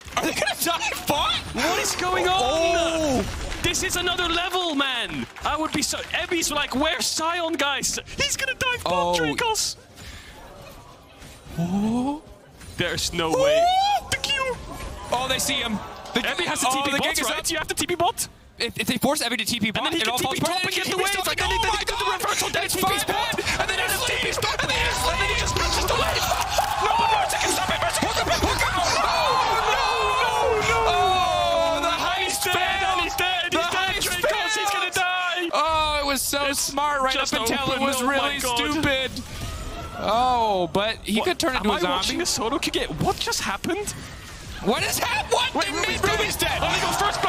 Are they gonna dive bot? What is going on? Oh! This is another level, man. I would be so... Ebby's like, where's Sion, guys? He's gonna dive bot, Dracos. Oh. There's no way. The Q! Oh, they see him. Ebby has to TP bot, right? Up. You have to TP bot. If they force Ebby to TP bot, and then he can TP top and get the wave. Like, oh my god! The reversal dash TP's bot. And then it's TP stop. And then he just touches the wave. No, but Mercy can stop it. Mercy can stop it. Oh, the heist failed. He's dead. Dracos, he's gonna die. Oh, it was so smart right up until it was really stupid. Oh, but he could turn into a zombie. Am I watching a solo kick? What just happened? What is happening? What? Wait, Ruby's dead. Oh, he goes first.